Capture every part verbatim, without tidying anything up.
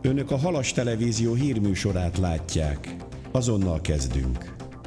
Önök a Halas Televízió hírműsorát látják. Azonnal kezdünk.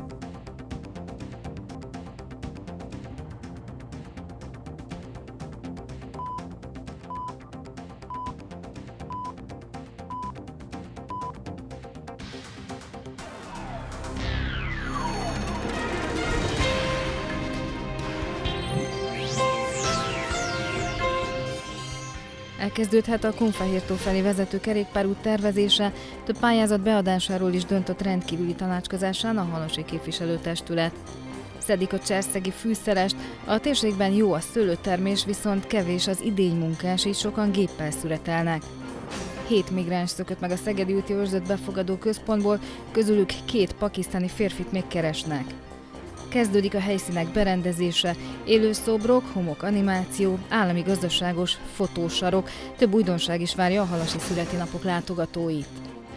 Elkezdődhet a Kunfehértó felé vezető kerékpárút tervezése, több pályázat beadásáról is döntött rendkívüli tanácskozásán a halasi képviselőtestület. Szedik a cserszegi fűszerest, a térségben jó a szőlőtermés, viszont kevés az idénymunkás, így sokan géppel szüretelnek. Hét migráns szökött meg a Szegedi úti őrzött befogadó központból, közülük két pakisztáni férfit még keresnek. Kezdődik a helyszínek berendezése, élőszobrok, homokanimáció, állami gazdaságos fotósarok, több újdonság is várja a halasi születi napok látogatóit.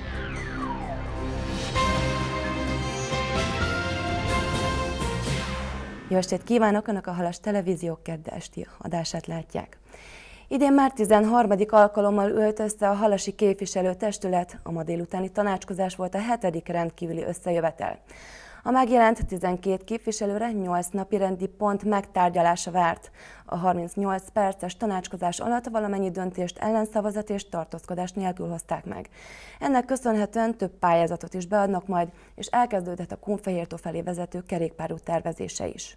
Jó estét kívánok! Önök a Halas Televízió keddi esti adását látják. Idén már tizenharmadik alkalommal ült össze a halasi képviselőtestület, a ma délutáni tanácskozás volt a hetedik rendkívüli összejövetel. A megjelent tizenkét képviselőre nyolc napirendi pont megtárgyalása várt. A harmincnyolc perces tanácskozás alatt valamennyi döntést ellenszavazat és tartózkodás nélkül hozták meg. Ennek köszönhetően több pályázatot is beadnak majd, és elkezdődött a Kunfehértó felé vezető kerékpárút tervezése is.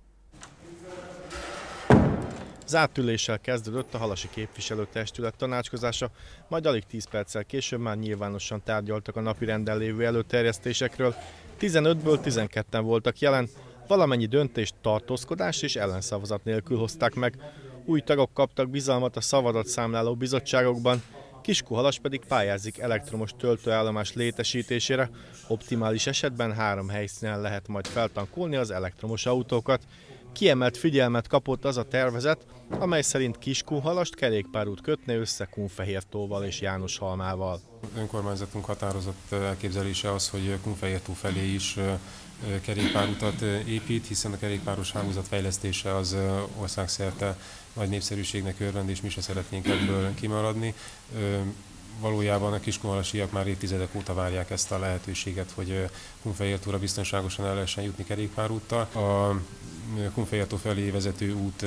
Zárt üléssel kezdődött a halasi képviselőtestület tanácskozása, majd alig tíz perccel később már nyilvánosan tárgyaltak a napirenden lévő előterjesztésekről. tizenötből tizenketten voltak jelen, valamennyi döntést tartózkodás és ellenszavazat nélkül hozták meg. Új tagok kaptak bizalmat a szavazatszámláló bizottságokban, Kiskunhalas pedig pályázik elektromos töltőállomás létesítésére, optimális esetben három helyszínen lehet majd feltankolni az elektromos autókat. Kiemelt figyelmet kapott az a tervezet, amely szerint Kiskunhalast kerékpárút kötne össze Kunfehértóval és Jánoshalmával. Önkormányzatunk határozott elképzelése az, hogy Kunfehértó felé is kerékpárutat épít, hiszen a kerékpáros hálózat fejlesztése az országszerte nagy népszerűségnek örvend, és mi se szeretnénk ebből kimaradni. Valójában a kiskunhalasiak már évtizedek óta várják ezt a lehetőséget, hogy Kunfehértóra biztonságosan el lehessen jutni kerékpárúttal. A Kunfehértó felé vezető út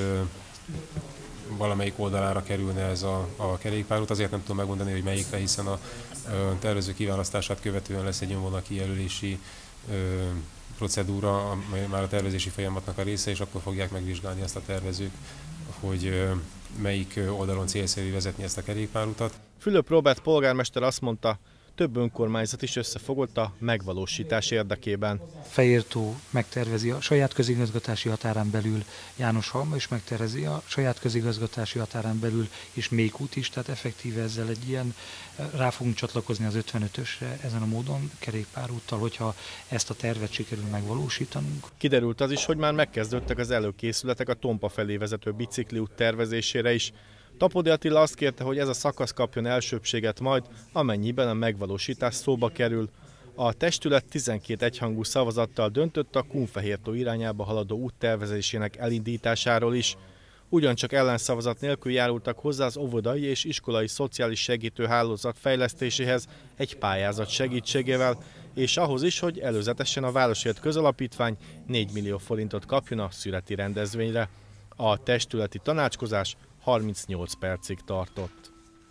valamelyik oldalára kerülne ez a, a kerékpárút. Azért nem tudom megmondani, hogy melyikre, hiszen a, a tervező kiválasztását követően lesz egy nyomvonal kijelölési ö, procedúra, amely már a tervezési folyamatnak a része, és akkor fogják megvizsgálni ezt a tervezők, hogy ö, melyik oldalon célszerű vezetni ezt a kerékpárutat. Fülöp Róbert polgármester azt mondta, több önkormányzat is összefogott a megvalósítás érdekében. Fejértó megtervezi a saját közigazgatási határán belül, Jánoshalma is megtervezi a saját közigazgatási határán belül, és Mékút is, tehát effektíve ezzel egy ilyen, rá fogunk csatlakozni az ötvenötösre ezen a módon kerékpárúttal, hogyha ezt a tervet sikerül megvalósítanunk. Kiderült az is, hogy már megkezdődtek az előkészületek a Tompa felé vezető bicikliút tervezésére is. Tapodi Attila azt kérte, hogy ez a szakasz kapjon elsőbbséget majd, amennyiben a megvalósítás szóba kerül. A testület tizenkét egyhangú szavazattal döntött a Kunfehértó irányába haladó út tervezésének elindításáról is. Ugyancsak ellenszavazat nélkül járultak hozzá az óvodai és iskolai szociális segítő hálózat fejlesztéséhez egy pályázat segítségével, és ahhoz is, hogy előzetesen a Városért Közalapítvány négy millió forintot kapjon a születi rendezvényre. A testületi tanácskozás harmincnyolc percig tartott.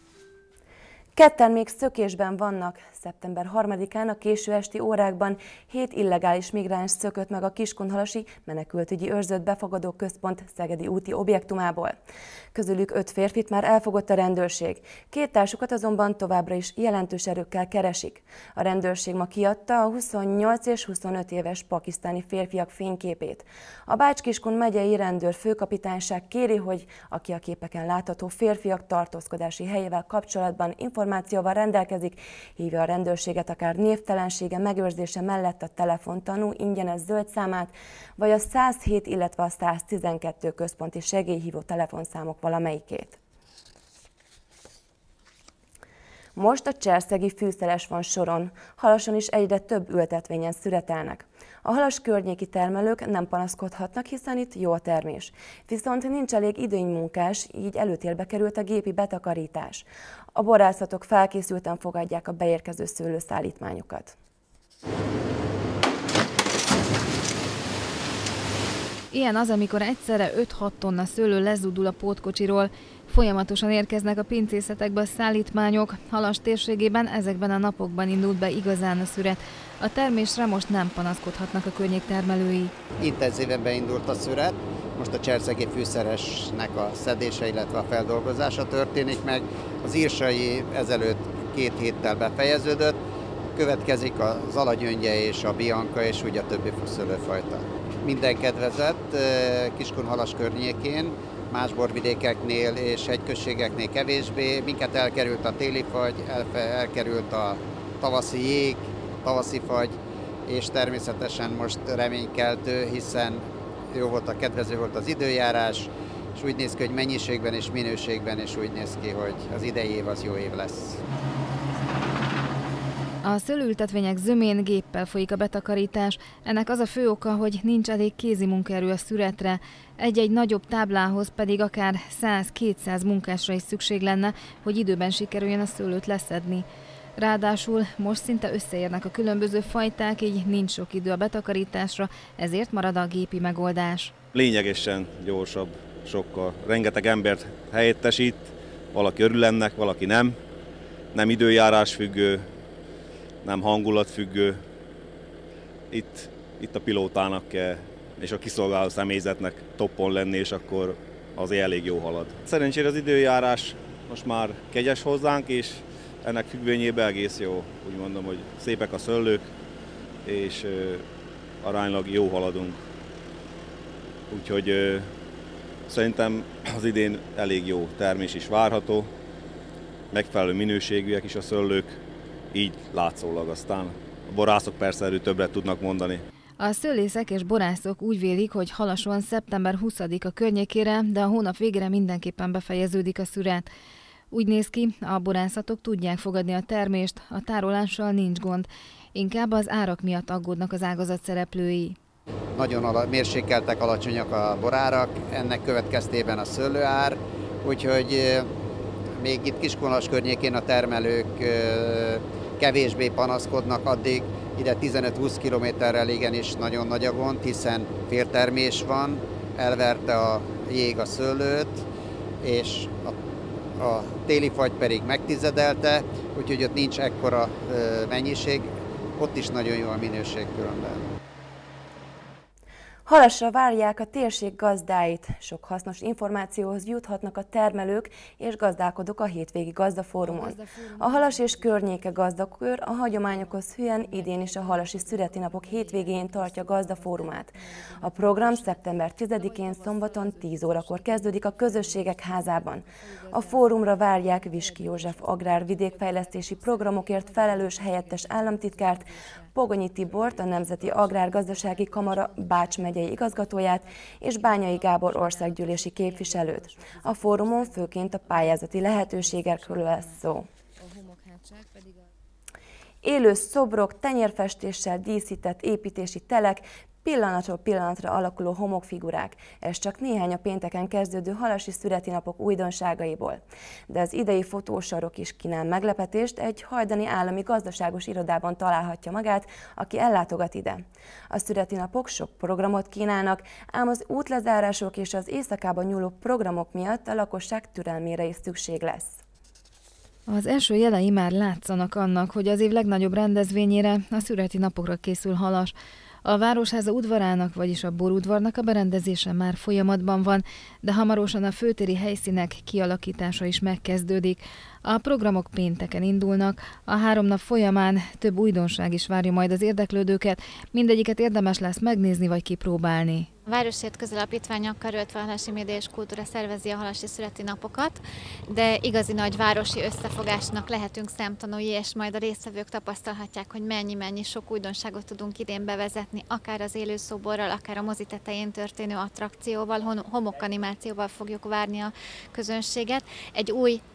Ketten még szökésben vannak. Szeptember harmadikán a késő esti órákban hét illegális migráns szökött meg a Kiskunhalasi menekültügyi őrzött befogadó központ szegedi úti objektumából. Közülük öt férfit már elfogott a rendőrség. Két társukat azonban továbbra is jelentős erőkkel keresik. A rendőrség ma kiadta a huszonnyolc és huszonöt éves pakisztáni férfiak fényképét. A Bács-Kiskun megyei rendőr főkapitányság kéri, hogy aki a képeken látható férfiak tartózkodási helyével kapcsolatban információval rendelkezik, hívja a rendőrséget akár névtelensége megőrzése mellett a telefontanú ingyenes zöld számát, vagy a száz hét, illetve a száz tizenkettő központi segélyhívó telefonszámok valamelyikét. Most a cserszegi fűszeres van soron. Halason is egyre több ültetvényen szüretelnek. A Halas környéki termelők nem panaszkodhatnak, hiszen itt jó a termés. Viszont nincs elég idénymunkás, így előtérbe került a gépi betakarítás. A borászatok felkészülten fogadják a beérkező szőlőszállítmányokat. Ilyen az, amikor egyszerre öt-hat tonna szőlő lezúdul a pótkocsiról. Folyamatosan érkeznek a pincészetekbe a szállítmányok. Halas térségében ezekben a napokban indult be igazán a szüret. A termésre most nem panaszkodhatnak a környék termelői. Intenzíven beindult a szüret, most a cserszegi fűszeresnek a szedése, illetve a feldolgozása történik meg. Az írsai ezelőtt két héttel befejeződött, következik az alagyöngye és a bianca és úgy a többi szőlőfajta. Minden kedvezett Kiskunhalas környékén, más borvidékeknél és hegyközségeknél kevésbé. Minket elkerült a téli fagy, elkerült a tavaszi jég, tavaszi fagy, és természetesen most reménykeltő, hiszen jó volt a kedvező volt az időjárás, és úgy néz ki, hogy mennyiségben és minőségben, és úgy néz ki, hogy az idei év az jó év lesz. A szőlőültetvények zömén géppel folyik a betakarítás. Ennek az a fő oka, hogy nincs elég kézi munkaerő a szüretre. Egy-egy nagyobb táblához pedig akár száz-kétszáz munkásra is szükség lenne, hogy időben sikerüljön a szőlőt leszedni. Ráadásul most szinte összeérnek a különböző fajták, így nincs sok idő a betakarításra, ezért marad a gépi megoldás. Lényegesen gyorsabb, sokkal. Rengeteg embert helyettesít, valaki örül ennek, valaki nem. Nem időjárás függő, nem hangulat függő. Itt, itt a pilótának kell, és a kiszolgáló személyzetnek toppon lenni, és akkor azért elég jó halad. Szerencsére az időjárás most már kegyes hozzánk, és ennek függvényében egész jó. Úgy mondom, hogy szépek a szőlők, és aránylag jó haladunk. Úgyhogy szerintem az idén elég jó termés is várható, megfelelő minőségűek is a szőlők, így látszólag aztán. A borászok persze erről többet tudnak mondani. A szőlészek és borászok úgy vélik, hogy Halason szeptember huszadika környékére, de a hónap végére mindenképpen befejeződik a szüret. Úgy néz ki, a borászatok tudják fogadni a termést, a tárolással nincs gond. Inkább az árak miatt aggódnak az ágazat szereplői. Nagyon ala, mérsékeltek, alacsonyak a borárak, ennek következtében a szőlőár, úgyhogy még itt Kiskunhalas környékén a termelők kevésbé panaszkodnak, addig ide tizenöt-húsz kilométerrel igenis nagyon nagy a gond, hiszen féltermés van, elverte a jég a szőlőt, és a a téli fagy pedig megtizedelte, úgyhogy ott nincs ekkora mennyiség, ott is nagyon jó a minőség különben. Halasra várják a térség gazdáit. Sok hasznos információhoz juthatnak a termelők és gazdálkodók a hétvégi gazdafórumon. A Halas és környéke gazdakör a hagyományokhoz hűen idén is a halasi szüreti napok hétvégén tartja gazdafórumát. A program szeptember tizedikén szombaton tíz órakor kezdődik a Közösségek házában. A fórumra várják Viski József agrárvidékfejlesztési programokért felelős helyettes államtitkárt, Pogonyi Tibort, a Nemzeti Agrárgazdasági Kamara Bács megyei igazgatóját és Bányai Gábor országgyűlési képviselőt. A fórumon főként a pályázati lehetőségekről lesz szó. Élő szobrok, tenyérfestéssel díszített építési telek, pillanatról pillanatra alakuló homokfigurák. Ez csak néhány a pénteken kezdődő halasi szüreti napok újdonságaiból. De az idei fotósarok is kínál meglepetést, egy hajdani állami gazdaságos irodában találhatja magát, aki ellátogat ide. A szüreti napok sok programot kínálnak, ám az útlezárások és az éjszakában nyúló programok miatt a lakosság türelmére is szükség lesz. Az első jelei már látszanak annak, hogy az év legnagyobb rendezvényére, a szüreti napokra készül Halas. A Városháza udvarának, vagyis a borudvarnak a berendezése már folyamatban van, de hamarosan a főtéri helyszínek kialakítása is megkezdődik. A programok pénteken indulnak, a három nap folyamán több újdonság is várja majd az érdeklődőket, mindegyiket érdemes lesz megnézni vagy kipróbálni. A Városért Közalapítványa karöltve a Halasi Média és Kultúra szervezi a halasi szüreti napokat, de igazi nagy városi összefogásnak lehetünk szemtanúi, és majd a résztvevők tapasztalhatják, hogy mennyi-mennyi sok újdonságot tudunk idén bevezetni, akár az élő szoborral, akár a mozi tetején történő attrakcióval, homokanimációval fogjuk várni a közönséget. Egy új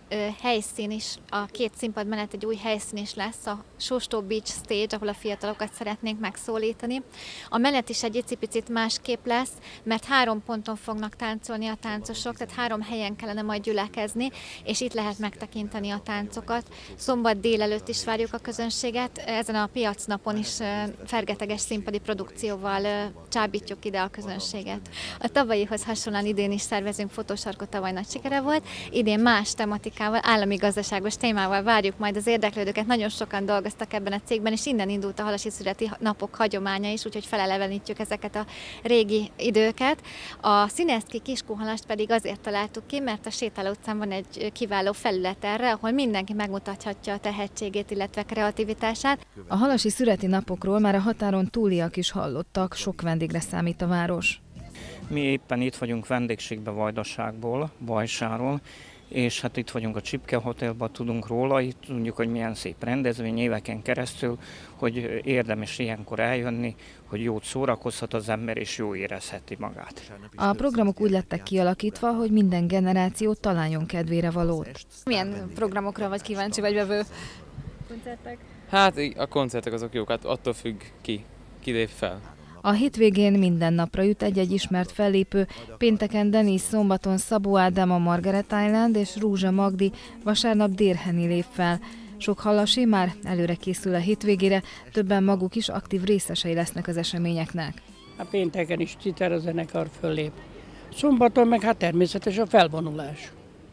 helyszín is, a két színpad mellett egy új helyszín is lesz, a Sóstó Beach Stage, ahol a fiatalokat szeretnénk megszólítani. A mellett is egy icipicit másképp lesz, mert három ponton fognak táncolni a táncosok, tehát három helyen kellene majd gyülekezni, és itt lehet megtekinteni a táncokat. Szombat délelőtt is várjuk a közönséget, ezen a piacnapon is fergeteges színpadi produkcióval csábítjuk ide a közönséget. A tavalyihoz hasonlóan idén is szervezünk fotósarkot, tavaly nagy sikere volt, idén más tematikával, állami gazdaságos témával várjuk majd az érdeklődőket. Nagyon sokan dolgoztak ebben a cégben, és innen indult a Halasi Születi Napok hagyománya is, úgyhogy felelevenítjük ezeket a régi időket. A Színeszki Kiskunhalast pedig azért találtuk ki, mert a Sétáló utcán van egy kiváló felület erre, ahol mindenki megmutathatja a tehetségét, illetve kreativitását. A Halasi Születi Napokról már a határon túliak is hallottak, sok vendégre számít a város. Mi éppen itt vagyunk vendégségbe Vajdaságból, Bajsáról, és hát itt vagyunk a Csipke Hotelban, tudunk róla, itt tudjuk, hogy milyen szép rendezvény éveken keresztül, hogy érdemes ilyenkor eljönni, hogy jót szórakozhat az ember, és jó érezheti magát. A programok úgy lettek kialakítva, hogy minden generáció találjon kedvére valót. Milyen programokra vagy kíváncsi, vagy vevő? Koncertek? Hát a koncertek azok jók, hát attól függ ki, ki lép fel. A hétvégén minden napra jut egy-egy ismert fellépő, pénteken Denis, szombaton Szabó Ádám a Margaret Island és Rúzsa Magdi, vasárnap Dérheni lép fel. Sok halasi már előre készül a hétvégére, többen maguk is aktív részesei lesznek az eseményeknek. A pénteken is Citer a zenekar föllép. Szombaton meg hát természetes a felvonulás.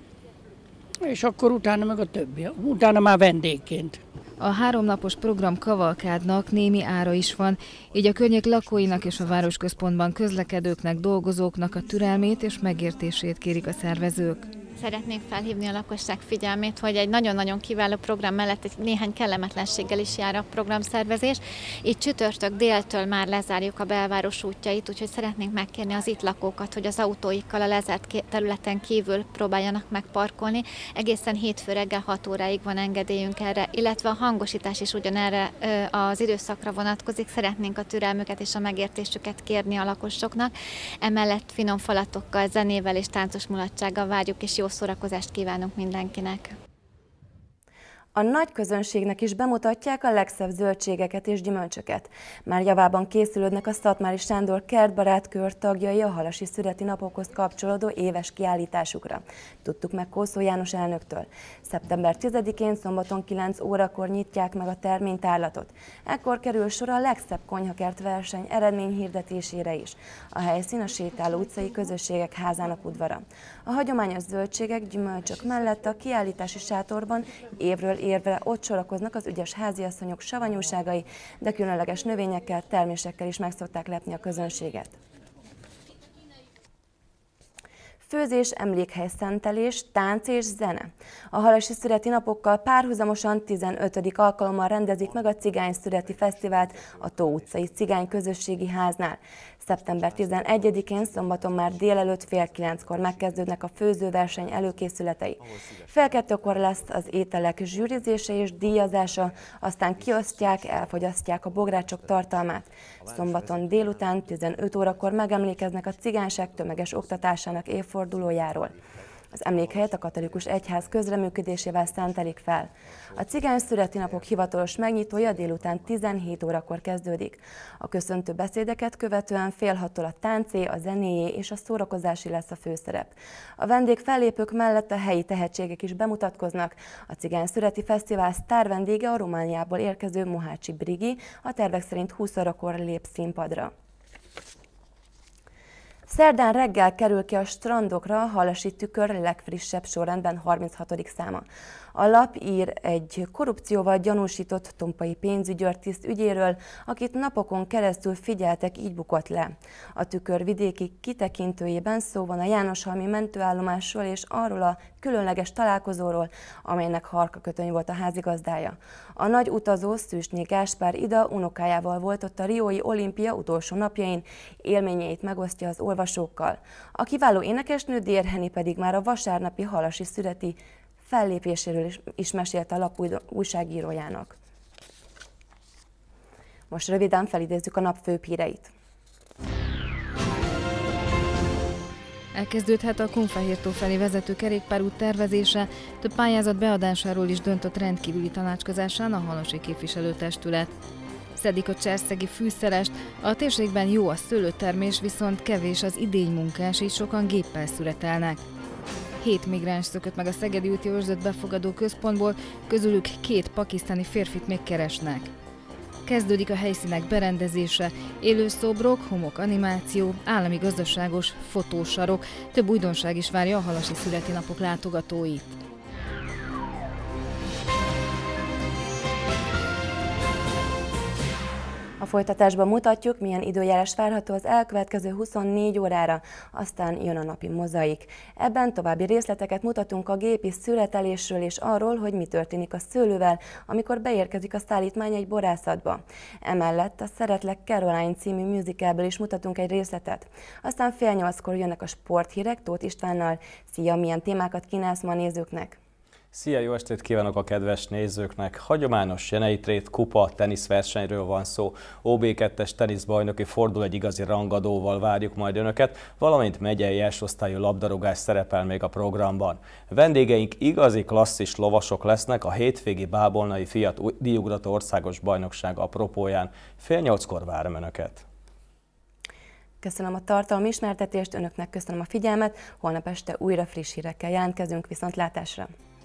És akkor utána meg a többi, utána már vendégként. A háromnapos program kavalkádnak némi ára is van, így a környék lakóinak és a városközpontban közlekedőknek, dolgozóknak a türelmét és megértését kérik a szervezők. Szeretnénk felhívni a lakosság figyelmét, hogy egy nagyon-nagyon kiváló program mellett egy néhány kellemetlenséggel is jár a programszervezés. Így csütörtök déltől már lezárjuk a belváros útjait, úgyhogy szeretnénk megkérni az itt lakókat, hogy az autóikkal a lezárt területen kívül próbáljanak meg parkolni. Egészen hétfő reggel hat óráig van engedélyünk erre, illetve a hangosítás is ugyanerre az időszakra vonatkozik. Szeretnénk a türelmüket és a megértésüket kérni a lakosoknak. Emellett finom falatokkal, zenével és táncos mulatsággal várjuk, és jó szórakozást kívánunk mindenkinek! A nagy közönségnek is bemutatják a legszebb zöldségeket és gyümölcsöket. Már javában készülődnek a Szatmári Sándor kertbarát kör tagjai a Halasi Születi Napokhoz kapcsolódó éves kiállításukra. Tudtuk meg Kószó János elnöktől. szeptember tizedikén szombaton kilenc órakor nyitják meg a terménytárlatot. Ekkor kerül sor a legszebb konyhakert verseny eredményhirdetésére is. A helyszín a Sétáló utcai közösségek házának udvara. A hagyományos zöldségek, gyümölcsök mellett a kiállítási sátorban évről évre ott sorakoznak az ügyes háziasszonyok savanyúságai, de különleges növényekkel, termésekkel is meg szokták lepni a közönséget. Főzés, emlékhely szentelés, tánc és zene. A Halasi Születi Napokkal párhuzamosan tizenötödik alkalommal rendezik meg a Cigány Születi Fesztivált a Tó utcai Cigány Közösségi Háznál. szeptember tizenegyedikén szombaton már délelőtt fél kilenckor megkezdődnek a főzőverseny előkészületei. Fél kettőkor lesz az ételek zsűrizése és díjazása, aztán kiosztják, elfogyasztják a bográcsok tartalmát. Szombaton délután tizenöt órakor megemlékeznek a cigányság tömeges oktatásának évfordulójáról. Az emlékhelyet a katolikus egyház közreműködésével szentelik fel. A Cigány Születi Napok hivatalos megnyitója délután tizenhét órakor kezdődik. A köszöntő beszédeket követően fél hattól a táncé, a zenéjé és a szórakozási lesz a főszerep. A vendég fellépők mellett a helyi tehetségek is bemutatkoznak. A Cigány Születi Fesztivál sztár vendége a Romániából érkező Mohácsi Brigi, a tervek szerint húsz órakor lép színpadra. Szerdán reggel kerül ki a strandokra a Halasi Tükör legfrissebb sorrendben harminchatodik száma. A lap ír egy korrupcióval gyanúsított tompai pénzügyőrtiszt ügyéről, akit napokon keresztül figyeltek, így bukott le. A Tükör vidéki kitekintőjében szó van a Jánoshalmi mentőállomásról és arról a különleges találkozóról, amelynek Harka Kötöny volt a házigazdája. A nagy utazó Szűsnyi Gáspár Ida unokájával volt ott a riói olimpia utolsó napjain, élményeit megosztja az olvasókkal. A kiváló énekesnő Dérheni pedig már a vasárnapi Halasi Születi fellépéséről is, is mesélte a lap újságírójának. Most röviden felidézzük a nap főbb híreit. Elkezdődhet a Kunfehértó felé vezető kerékpárút tervezése, több pályázat beadásáról is döntött rendkívüli tanácskozásán a halosi képviselőtestület. Szedik a cserszegi fűszerest, a térségben jó a szőlőtermés, viszont kevés az idénymunkás, így sokan géppel szüretelnek. Hét migráns szökött meg a Szegedi úti őrzött befogadó központból, közülük két pakisztáni férfit még keresnek. Kezdődik a helyszínek berendezése, élő szobrok, homok animáció, állami gazdaságos fotósarok, több újdonság is várja a halasi születi napok látogatóit. A folytatásban mutatjuk, milyen időjárás várható az elkövetkező huszonnégy órára, aztán jön a napi mozaik. Ebben további részleteket mutatunk a gépi szüretelésről és arról, hogy mi történik a szőlővel, amikor beérkezik a szállítmány egy borászatba. Emellett a Szeretlek Caroline című musicalből is mutatunk egy részletet. Aztán fél nyolckor jönnek a sporthírek Tóth Istvánnal. Szia, milyen témákat kínálsz ma a nézőknek? Szia, jó estét kívánok a kedves nézőknek! Hagyományos Jenei Trade kupa teniszversenyről van szó. ó bé kettes teniszbajnoki fordul egy igazi rangadóval várjuk majd önöket, valamint megyei elsőosztályú labdarúgás szerepel még a programban. Vendégeink igazi klasszis lovasok lesznek a hétvégi bábolnai Fiat díjugrató országos bajnokság apropóján. Fél nyolckor várom önöket! Köszönöm a tartalmi ismertetést, önöknek köszönöm a figyelmet, holnap este újra friss hírekkel jelentkezünk, viszontlátásra!